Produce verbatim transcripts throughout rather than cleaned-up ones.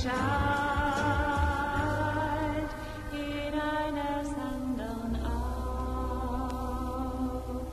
scheint in eines andern Aug.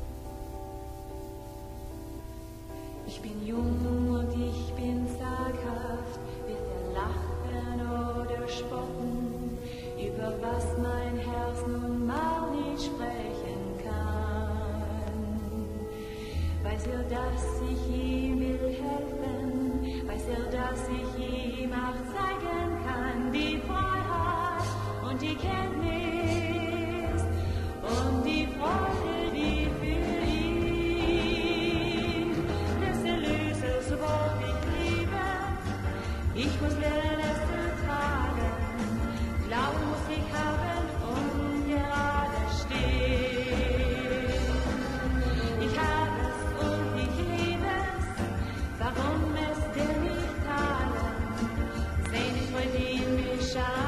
Ich bin jung und ich bin zaghaft, wird er lachen oder spotten, über was mein Herz nun mal nicht sprechen kann. Weiß er, dass ich ihm will helfen, weiß er, dass ich ihm auch zeigen kann, die Freiheit und die Kenntnis und die Freude, die für ihn des Erlösers Wort ich liebe. Ich muss lernen, es zu tragen, Glauben muss ich haben und gerade stehen. Ich habe es und ich liebe es, warum es denn nicht teilen? Seh nicht, wo die in mir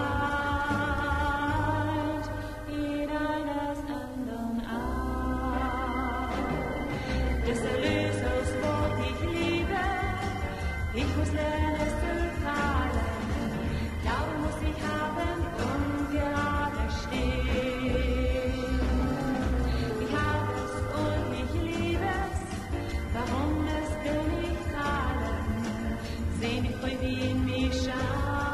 scheint, in eines andern Aug. Des Erlösers Wort ich liebe, ich muss lernen, es zu teilen. Glauben muss ich haben und gerade stehen. Ich habe es und ich liebe es, warum es denn nicht teilen? Seh nicht, wo die in mir scheint.